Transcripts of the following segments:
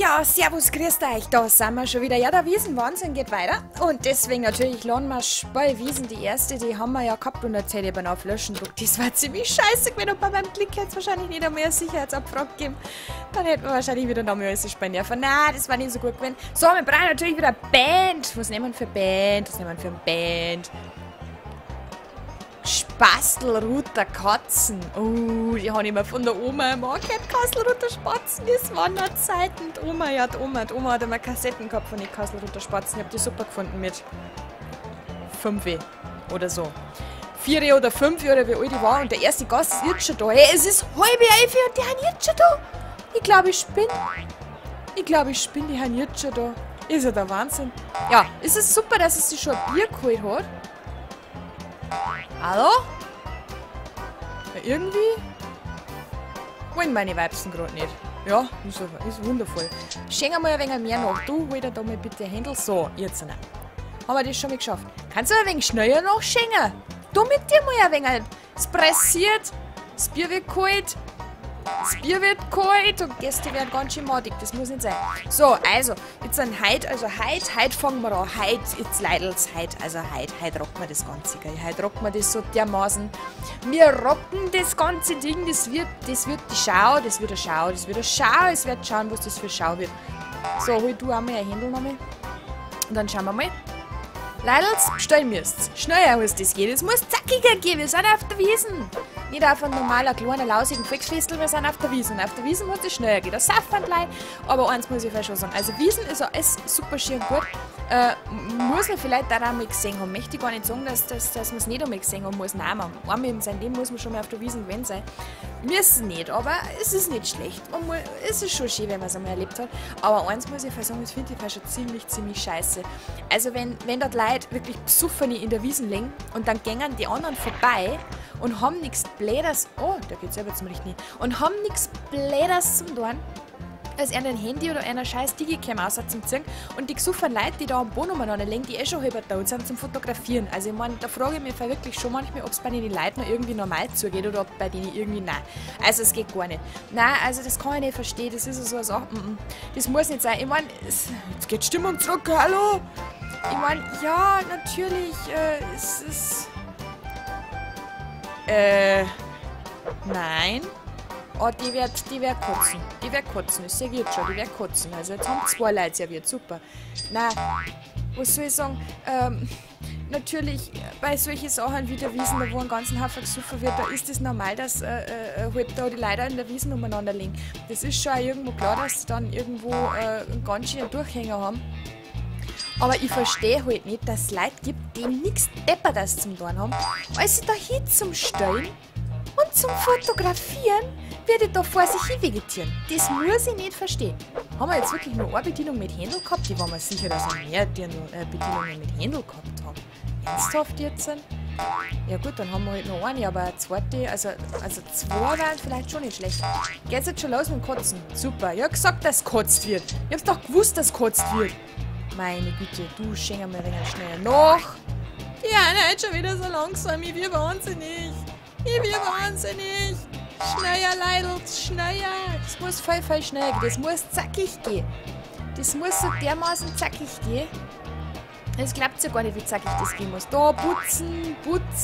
Ja, servus, grüßt euch, da sind wir schon wieder. Ja, der Wiesenwahnsinn geht weiter. Und deswegen natürlich Landmarsch bei Wiesen, die erste, die haben wir ja gehabt und erzählt eben auf Löschen. Das war ziemlich scheiße gewesen und bei meinem Klick hätte es wahrscheinlich nicht einmal eine Sicherheitsabfrage gegeben. Dann hätten wir wahrscheinlich wieder noch mehr alles Spanier. Nein, das war nicht so gut gewesen. So, wir brauchen natürlich wieder Band. Was nehmen wir für Band? Was nehmen wir für eine Band? Spastelruter Katzen. Oh, die habe ich mir von der Oma immer gehört. Kastelruter Spatzen, das waren noch Zeiten. Die Oma hat immer Kassetten gehabt von den Kastelruter Spatzen. Ich habe die super gefunden mit 5 oder so. 4 oder 5 oder wie alt ich war. Und der erste Gast ist jetzt schon da. Hey, es ist 10:30 und die haben jetzt schon da. Ich glaube, ich spinne. Die haben jetzt schon da. Ist ja der Wahnsinn. Ja, es ist super, dass es sich schon ein Bier geholt hat. Hallo? Ja, irgendwie wollen meine Weibsen gerade nicht. Ja, ist wundervoll. Schenk mal ein wenig mehr nach. Du, hol dir da mal bitte Händel. So, jetzt nicht. Haben wir das schon mal geschafft. Kannst du ein wenig schneller noch schenken? Du mit dir mal ein wenig. Es pressiert, das Bier wird kalt. Und Gäste werden ganz schön madig, das muss nicht sein. So, also, jetzt sind heute fangen wir an. Jetzt leidelt's heute. Also, heute rocken wir das Ganze, gell. Heute rocken wir das so dermaßen. Wir rocken das ganze Ding, das wird die Schau, es wird schauen, was das für Schau wird. So, hol du einmal ein Händel nochmal. Und dann schauen wir mal. Leidels, stellen müsst's. Schneller muss das gehen. Es muss zackiger gehen. Wir sind auf der Wiesen. Nicht auf einem normaler, kleiner, lausigen Volksfestel. Wir sind auf der Wiesen. Auf der Wiesen muss es schneller gehen. Das Saftwandlein. Aber eins muss ich vielleicht schon sagen. Also Wiesen ist alles super schön gut. Muss man vielleicht auch mal gesehen haben. Möchte ich gar nicht sagen, dass man es nicht einmal gesehen haben muss. Nein, einmal in seinem Leben muss man schon mal auf der Wiesen gewesen sein. Müssen nicht, aber es ist nicht schlecht. Es ist schon schön, wenn man es einmal erlebt hat. Aber eins muss ich sagen, das finde ich schon ziemlich scheiße. Also wenn dort Leute wirklich besoffen in der Wiesen liegen und dann gängen die anderen vorbei und haben nichts Bläders, oh, da geht selber zum Richten hin, und haben nichts Bläders zum tun, als ein Handy oder einer scheiß Digicam zum ziehen und die gesuffenen Leute, die da am Boden umeinander liegen, die schon halber tot sind zum Fotografieren. Also ich meine, da frage ich mich wirklich schon manchmal, ob es bei den Leuten noch irgendwie normal zugeht oder ob bei denen irgendwie nein. Also es geht gar nicht. Nein, also das kann ich nicht verstehen, das ist so eine Sache, das muss nicht sein. Ich meine, jetzt geht Stimmung zurück, hallo? Ich meine, ja, natürlich, es ist... Nein. Oh, die wird kotzen. Das sehe ich jetzt schon, die wird kotzen. Also jetzt haben 2 Leute serviert, super. Nein, was soll ich sagen? Natürlich, bei solchen Sachen wie der Wiesen, da wo ein ganzen Haufen gesoffen wird, da ist es normal, dass halt da die Leute in der Wiesen umeinander liegen. Das ist schon auch irgendwo klar, dass sie dann irgendwo einen ganz schönen Durchhänger haben. Aber ich verstehe halt nicht, dass es Leute gibt, die nichts Deppertes zum tun haben, als sie da hin zum Stellen und zum Fotografieren werde ich da vor sich hin vegetieren. Das muss ich nicht verstehen. Haben wir jetzt wirklich nur eine Bedienung mit Händel gehabt? Ich war mir sicher, dass wir mehr Bedienungen mit Händel gehabt haben. Ernsthaft jetzt? Ja gut, dann haben wir halt noch eine, aber eine zweite, also 2 waren vielleicht schon nicht schlecht. Geht's jetzt schon los mit dem Kotzen? Super. Ich hab gesagt, dass gekotzt wird. Ich hab's doch gewusst, dass gekotzt wird. Meine Güte, du schenken mir ein wenig schneller noch. Die eine hat schon wieder so langsam. Ich bin wahnsinnig. Schneller, Leidels, schneller. Das muss voll schneller gehen. Das muss zackig gehen. Das muss so dermaßen zackig gehen. Es klappt ja gar nicht, wie zackig das gehen muss. Da putzen.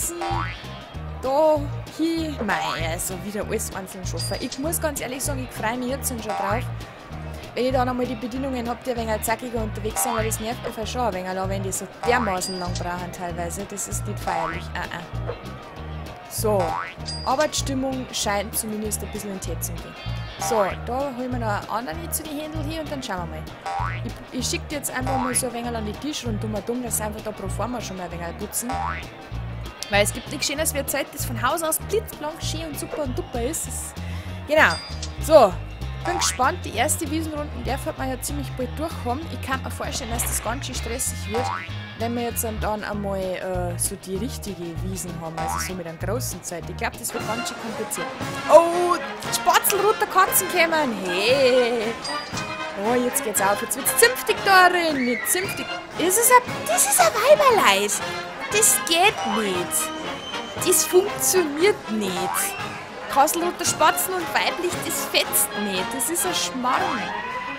Da hin. Mei, also wieder alles einzeln schaffen. Ich muss ganz ehrlich sagen, ich freue mich jetzt schon drauf. Wenn ich dann einmal die Bedienungen habe, die ein wenig zackiger unterwegs sind, weil das nervt mich schon ein wenig, wenn die so dermaßen lang brauchen teilweise. Das ist nicht feierlich. So, Arbeitsstimmung scheint zumindest ein bisschen in Tee zu gehen. So, da holen wir noch einen anderen zu den Händel hier und dann schauen wir mal. Ich schicke jetzt einfach mal so ein wenig an die Tisch rundum, dass sie einfach da pro forma schon mal ein wenig putzen. Weil es gibt nichts Schönes wie eine Zeit, das von Haus aus blitzblank, schön und super und duper ist. Genau. So. Bin gespannt, die erste Wiesenrunde, der wird man ja ziemlich bald durchkommen. Ich kann mir vorstellen, dass das ganz schön stressig wird, wenn wir jetzt dann einmal so die richtige Wiesen haben, also so mit einer großen Zeit. Ich glaube, das wird ganz schön kompliziert. Oh, Spatzelroter Katzen kommen. Hey. Oh, jetzt geht's auf. Jetzt wird's zünftig da drin. Nicht zünftig. Das ist ein Weiberleid. Das geht nicht. Das funktioniert nicht. Kastelroter Spatzen und weiblich, das fetzt nicht. Das ist ein Schmarrn.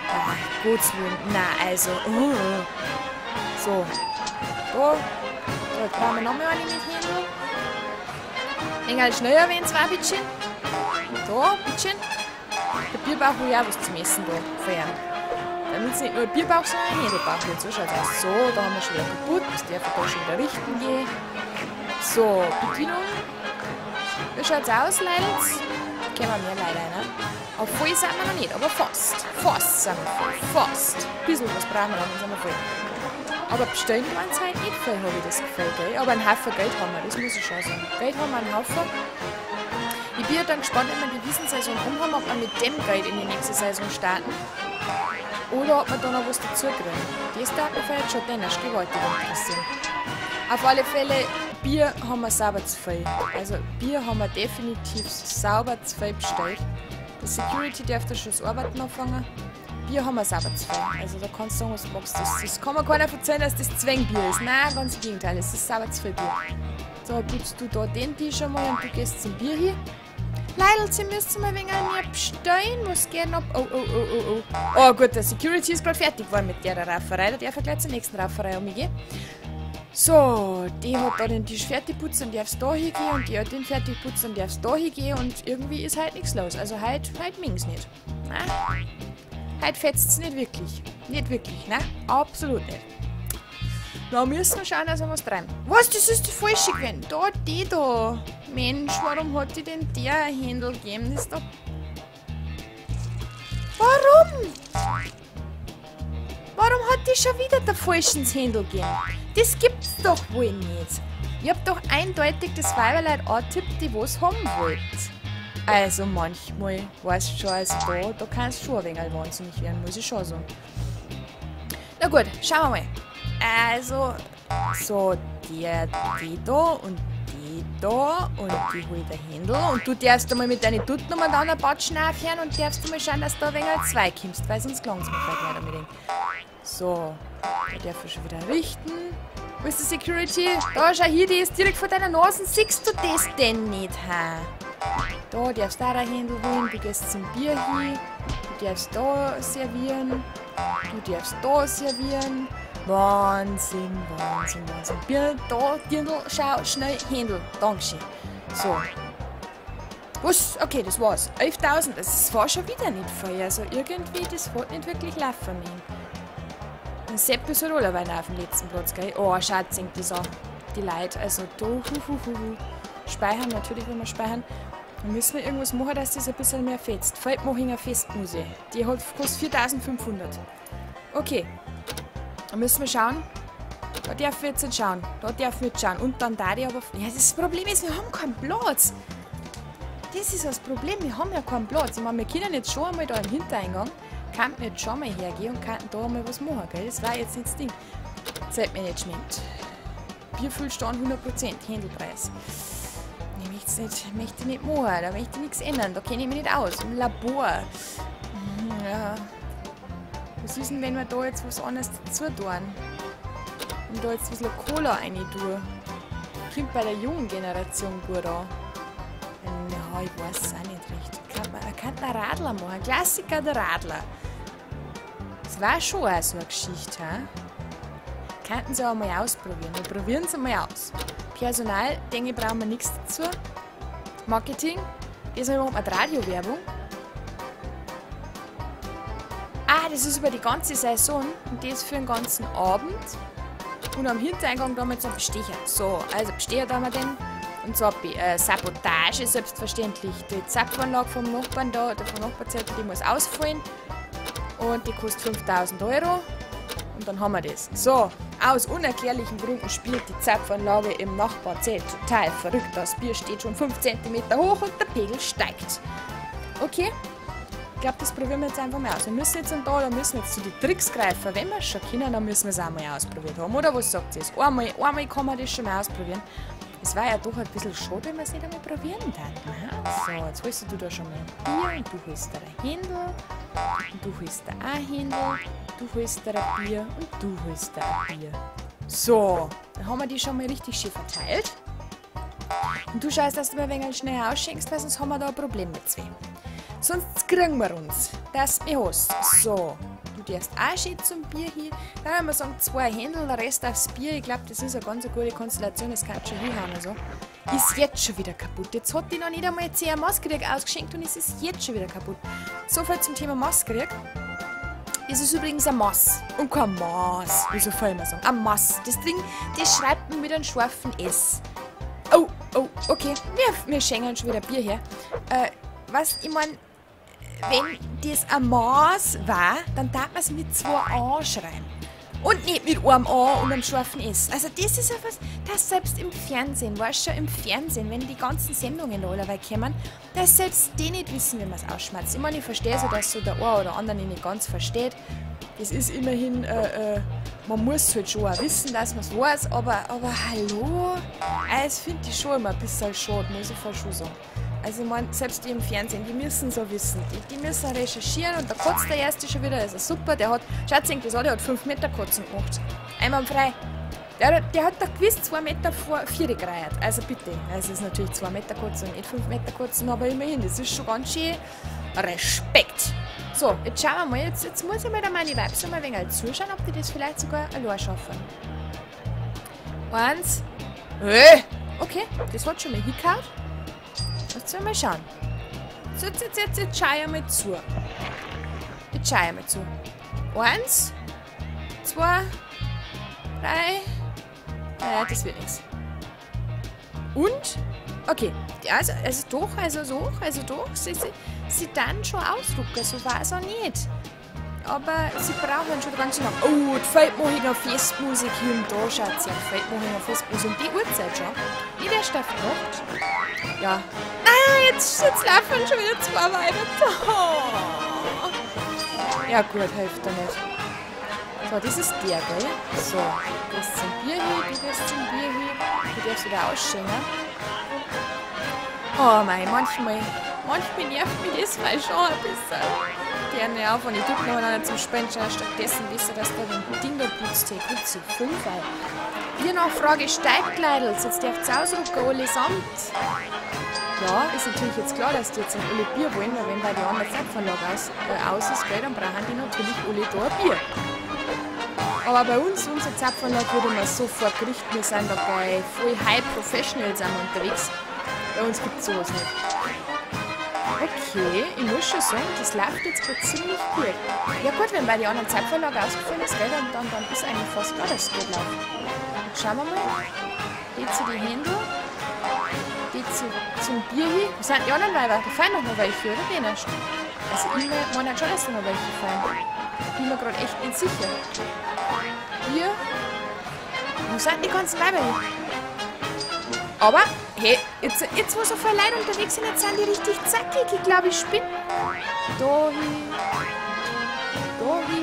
Ah, Gottes Willen. Na, also. So. So, jetzt brauchen wir nochmal eine mit Händel. Engel schneller, wenn es war, bittchen. So, bittchen. Der Bierbauch will ja was zum Essen da feiern. Damit es nicht nur ein Bierbauch, sondern ein Händelbauch wird. So schaut es aus. So, da haben wir schon wieder kaputt. Der darf da schon wieder richten gehen. So, Bedienung. Wie schaut es aus, Leidels? Kennen wir mehr leider, ne? Auf voll sind wir noch nicht, aber fast. Fast sind wir voll. Fast. Ein bisschen was brauchen wir noch, dann sind wir voll. Aber bestellen wir uns halt nicht voll, habe ich das Gefühl, gell? Aber einen Haufen Geld haben wir, das muss ich schon sagen. Geld haben wir einen Haufen. Ich bin ja dann gespannt, wenn wir die Wiesensaison haben, ob wir mit dem Geld in die nächste Saison starten. Oder ob wir da noch was dazu kriegen. Das darf mich vielleicht schon dann erst gewaltig interessieren. Auf alle Fälle, Bier haben wir sauber zu viel. Also Bier haben wir definitiv sauber zu viel bestellt. Die Security darf da schon das Arbeiten anfangen. Bier haben wir sauber zu viel. Also da kannst du sagen, was du magst. Das kann mir keiner erzählen, dass das Zwängbier ist. Nein, ganz im Gegenteil, es ist sauber zu viel Bier. So, gibst du da den Tisch einmal und du gehst zum Bier hier. Leidl, Sie müssen mal ein wenig an mir bestellen. Was geht ab? Oh. Oh gut, der Security ist gerade fertig geworden mit der Rauferei. Da darf er gleich zur nächsten Rauferei um mich gehen. So, die hat da den Tisch fertig putzt und darf's da hingehen und die hat den fertig putzt und darf's da hingehen und irgendwie ist halt nichts los. Also heute ming's nicht. Nein. Heute fetzt es nicht wirklich. Nicht wirklich, ne? Absolut nicht. Da müssen wir schauen, dass wir was treiben. Was? Das ist die falsche gewesen. Da, die da. Mensch, warum hat die denn der Händel gegeben? Das ist doch... Warum? Warum hat die schon wieder der falschen Händel gegeben? Das gibt's doch wohl nicht. Ich hab doch eindeutig das Weiberleid angetippt, die was haben wollt. Also manchmal, weißt du schon, also da kannst du schon ein wenig wahnsinnig werden, muss ich schon sagen. Na gut, schauen wir mal. Also, so, die da und die da und die holt der Händel. Und du darfst einmal mit deinen Dutten um dann ein Batschen aufhören und darfst mal schauen, dass du ein wenig zwei kommst, weil sonst gelangt es mir vielleicht leider mit dem. So, da darf ich schon wieder richten. Wo ist die Security? Da, schau hier, die ist direkt vor deiner Nase. Siehst du das denn nicht, ha? Da darfst du da ein Händel holen, du gehst zum Bier hin, du darfst da servieren, du darfst da servieren. Wahnsinn. Bier, da, Dirndl, schau, schnell, Händel. Dankeschön. So. Was? Okay, das war's. 11.000, das war schon wieder nicht viel. Also irgendwie, das hat nicht wirklich laufen. Ein Sepp ist halt allerweil auf dem letzten Platz, gell? Oh, schaut, singt das an. Die Leute, also da, Speichern, natürlich, wenn wir speichern. Dann müssen wir irgendwas machen, dass das ein bisschen mehr fetzt. Feldmachinger Festmuse. Die hat kostet 4.500. Okay. Dann müssen wir schauen. Da darf wir jetzt schauen. Da darf wir jetzt schauen. Und dann da die aber... Ja, das Problem ist, wir haben keinen Platz. Das ist das Problem, wir haben ja keinen Platz. Ich meine, wir können jetzt schon einmal da im Hintereingang, könnten jetzt schon mal hergehen und könnten da mal was machen, gell? Das war jetzt nicht das Ding. Zeitmanagement. Bierfüllstand 100%, Händelpreis. Ich möchte nicht machen, da möchte ich nichts ändern, da kenne ich mich nicht aus. Im Labor. Ja. Was ist denn, wenn wir da jetzt was anderes dazu tun? Und da jetzt ein bisschen Cola rein tun? Kommt bei der jungen Generation gut an. Ja, ich weiß es auch nicht recht. Man kann einen Radler machen, ein Klassiker der Radler. Das war schon auch so eine Geschichte, he? Könnten sie auch mal ausprobieren. Wir probieren es mal aus. Personal, denke ich, brauchen wir nichts dazu. Marketing, diesmal machen wir Radiowerbung. Ah, das ist über die ganze Saison und das für den ganzen Abend. Und am Hintereingang da haben wir jetzt einen Bestecher. So, also Bestecher da haben wir den. Und zwar Sabotage, selbstverständlich. Die Zapfanlage vom Nachbarn da, der vom Nachbarzettel, die muss ausfallen. Und die kostet 5.000 €. Und dann haben wir das. So, aus unerklärlichen Gründen spielt die Zapfanlage im Nachbarzelt total verrückt. Das Bier steht schon 5 cm hoch und der Pegel steigt. Okay, ich glaube, das probieren wir jetzt einfach mal aus. Wir müssen jetzt da müssen wir jetzt zu den Tricks greifen. Wenn wir es schon können, dann müssen wir es auch mal ausprobiert haben. Oder was sagt ihr? Einmal kann man das schon mal ausprobieren. Es war ja doch ein bisschen schade, wenn wir es nicht einmal probieren hätten. So, jetzt holst du da schon mal ein Bier und du holst da ein Händel. Und du holst da ein Händel. Du holst da ein Bier und du holst da ein Bier. So, dann haben wir die schon mal richtig schön verteilt. Und du schaust, dass du mal ein wenig schnell ausschenkst, weil sonst haben wir da ein Problem mit zwei. Sonst kriegen wir uns. Das mir hast. So, du darfst auch schön zum Bier hin. Dann haben wir sagen, 2 Händel, der Rest aufs Bier. Ich glaube, das ist eine ganz gute Konstellation, das kann schon hinhauen. Also. Ist jetzt schon wieder kaputt. Jetzt hat die noch nicht einmal jetzt ein Masskrieg ausgeschenkt und es ist jetzt schon wieder kaputt. So viel zum Thema Masskrieg. Das ist übrigens ein Mass und kein Maß. Wieso soll ich mal sagen? Ein Mass. Das Ding, das schreibt man mit einem scharfen S. Oh, okay. Wir schenken schon wieder Bier her. Ich meine, wenn das ein Maß war, dann darf man es mit 2 A schreiben. Und nicht mit einem A und einem scharfen S. Also das ist etwas, das selbst im Fernsehen, weißt du schon, im Fernsehen, wenn die ganzen Sendungen da allerweil kommen, dass selbst die nicht wissen, wie man es ausschmerzt. Ich meine, ich verstehe so, dass so der eine oder andere nicht ganz versteht. Das ist immerhin, man muss halt schon auch wissen, dass man es weiß, aber hallo? Das finde ich schon immer ein bisschen schade, muss ich voll schon sagen. Also ich meine, selbst die im Fernsehen, die müssen so wissen. Die müssen recherchieren und da kotzt der Erste schon wieder, das ist super. Der hat, schaut sich das an, der hat 5 Meter Kotzen gemacht. Einwandfrei. Der hat da gewiss 2 Meter vor 4 gereiht. Also bitte. Also es ist natürlich 2 Meter Kotzen und nicht 5 Meter Kotzen, aber immerhin, das ist schon ganz schön Respekt. So, jetzt schauen wir mal, jetzt muss ich mir da meine Vibes noch mal ein wenig zuschauen, ob die das vielleicht sogar allein schaffen. 1. Okay, das hat schon mal hingehauen. Jetzt wollen wir mal schauen. So, jetzt schaue ich mal zu. Jetzt schaue ich mal zu. 1, 2, 3. Das wird nichts. Und? Okay. Also doch. Sie dann schon ausdrucken. So war es auch nicht. Aber sie brauchen schon ganz schön lang. Oh, die Feldmohinger Festmusik hier und da. Schaut sie, die Feldmohinger Festmusik. Und die Uhrzeit schon. Nicht erst auf Nacht. Ja. Jetzt laufen schon wieder 2 weiter. Oh. Ja gut, hilft da nicht. So, das ist der, gell? So, du gehst zum Bier hin, du gehst zum Bier hin. Du darfst wieder ausschenken. Oh mein, manchmal nervt mich das mal schon ein bisschen. Der nervt und ich tue noch einer zum Spenden, stattdessen besser, dass der den Ding da putzt. Gut, so 5. Biernachfrage steigt, Leidels. Jetzt darf es ausrücken, allesamt. Ja, ist natürlich jetzt klar, dass die jetzt ein alle Bier wollen, weil wenn bei der anderen Zapfanlage aus ist, gell, dann brauchen die natürlich alle da ein Bier. Aber bei uns, unsere Zapfanlage würde man sofort gerichten. Wir sind da bei voll High Professionals unterwegs. Bei uns gibt es sowas nicht. Okay, ich muss schon sagen, das läuft jetzt gerade ziemlich gut. Ja gut, wenn bei der anderen Zapfanlage ausgefallen ist, gell, dann ist eigentlich fast klar, dass es gut läuft. Schauen wir mal. Geht zu die Hände. Geht zum Bier hin. Wo sind die anderen Weiber? Da fallen noch welche, oder? Die nicht. Also ich meine schon, dass da noch welche fallen. Bin mir gerade echt nicht sicher. Bier. Wo sind die ganzen Weiber hin? Aber, hey, jetzt wo so viele Leute unterwegs sind, jetzt sind die richtig zackig. Ich glaube, ich spinne. Da hin. Da hin.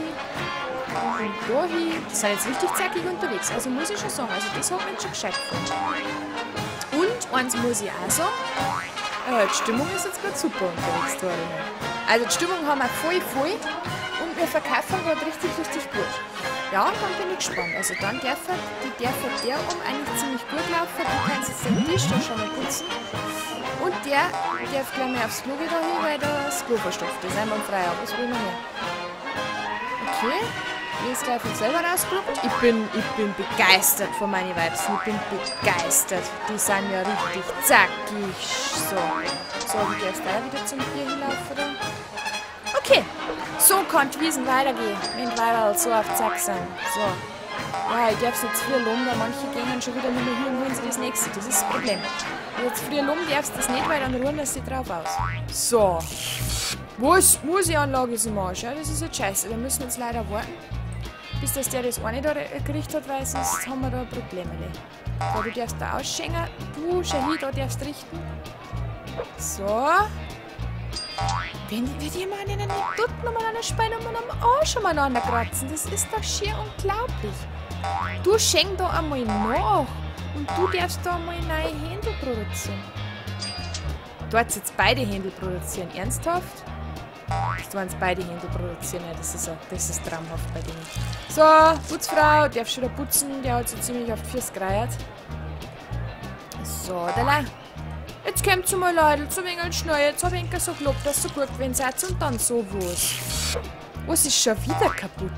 Die sind jetzt richtig zackig unterwegs. Also muss ich schon sagen, also das hat mich schon gescheit gefunden. Und eins muss ich auch sagen, die Stimmung ist jetzt gerade super unterwegs da. Also die Stimmung haben wir voll und wir verkaufen gerade richtig gut. Ja, dann bin ich gespannt. Also dann darf der eigentlich ziemlich gut laufen. Du kannst jetzt den Tisch da schon mal putzen. Und der darf gleich mal aufs Klo wieder hin, weil das Klo verstopft ist. Einmal frei, aber was will man mehr? Okay. Die ist gleich von selber rausgeguckt. Ich bin begeistert von meinen Vibes. Ich bin begeistert. Die sind ja richtig zackig. So, du darfst da wieder zum Bier hinlaufen, oder? Okay. So kann die Wiesen weitergehen, wenn die Weiber so auf Zack sind. So. Ja, ich darf es jetzt früher loben, weil manche gehen schon wieder nicht mehr hier und holen sie das nächste. Das ist das Problem. Jetzt früher loben darfst du das nicht, weil dann ruhen das sie drauf aus. So. Was? Musikanlage ist im Arsch, ja? Das ist jetzt scheiße. Da müssen wir jetzt leider warten, bis das der das eine da gekriegt hat, weil sonst haben wir da Probleme. So, du darfst da ausschenken. Du, Shahid, da darfst richten. So. Wenn die mal an den Dutten nochmal an der Speine und am Arsch umeinander kratzen, das ist doch schier unglaublich. Du schenk da einmal nach und du darfst da einmal neue Händel produzieren. Du hast jetzt beide Händel produzieren, ernsthaft? Du kannst beide Händel produzieren, ja, das ist traumhaft bei denen. So, Putzfrau, darfst wieder putzen, der hat so ziemlich auf die Füße gereiert. So, da jetzt kommt mal Leute, so wenig schnell, jetzt hab ich so gelobt, dass so gut gewesen seid und dann so was. Was ist schon wieder kaputt?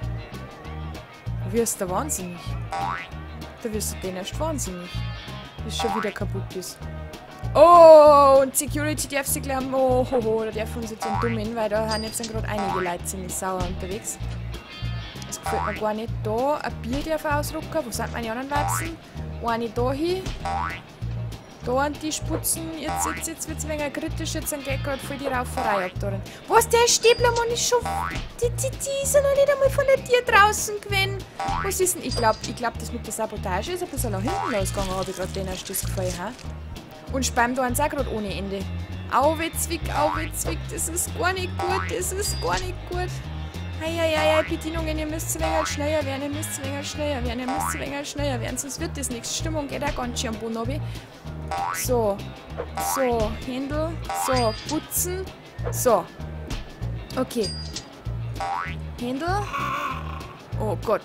Du wirst da wahnsinnig. Da wirst du den erst wahnsinnig. Bis schon wieder kaputt ist. Oh, und Security darf sich gleich... Oh, da darf uns jetzt ein Dumm hin, weil da haben jetzt gerade einige Leute ziemlich sauer unterwegs. Das gefällt mir gar nicht. Da, ein Bier darf ausrücken. Wo sind meine anderen Weibsen? Eine da hin. Da an die Sputzen. Jetzt wird es ein wenig kritisch. Jetzt geht gerade voll die Rauferei ab da. Was, der Stäblermann ist schon... Die ist ja noch nicht einmal von der Tür draußen gewesen. Was ist denn? Ich glaub, das mit der Sabotage ist ein bisschen nach hinten losgegangen, habe ich gerade den erst das Gefühl, ha? Und Spam da auch gerade ohne Ende. Auwe, Zwick, das ist gar nicht gut, das ist gar nicht gut. Eieiei, Bedienungen, ihr müsst ein wenig schneller werden, sonst wird das nichts. Stimmung geht auch ganz schön am Boden runter. So, Händel, so, putzen, so. Okay. Händel. Oh Gott,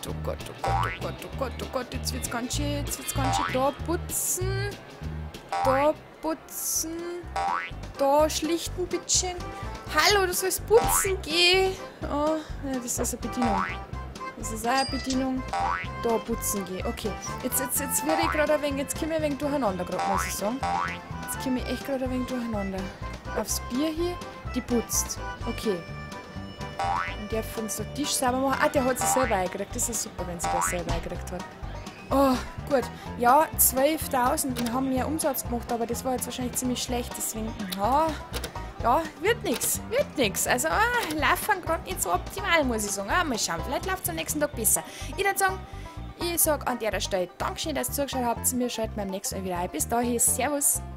jetzt wird's ganz schön da putzen. Da putzen. Da schlichten, bitteschön. Hallo, du sollst putzen gehen. Oh, ja, das ist eine Bedienung. Das ist auch eine Bedienung. Da putzen gehen. Okay. Jetzt werde ich gerade ein wenig, jetzt komme ich ein wenig durcheinander, gerade, muss ich sagen. Jetzt komme ich echt gerade ein wenig durcheinander. Aufs Bier hier, die putzt. Okay. Und der von so Tisch sauber machen. Ah, der hat sie selber eingekriegt. Das ist super, wenn sie das selber eingekriegt hat. Oh, gut. Ja, 12.000. Wir haben mehr Umsatz gemacht, aber das war jetzt wahrscheinlich ziemlich schlecht. Deswegen, ja, wird nix. Also, laufen gerade nicht so optimal, muss ich sagen. Mal schauen, vielleicht läuft es am nächsten Tag besser. Ich würde sagen, ich sage an der Stelle Dankeschön, dass ihr zugeschaut habt. Wir schalten beim nächsten Mal wieder ein. Bis dahin, Servus.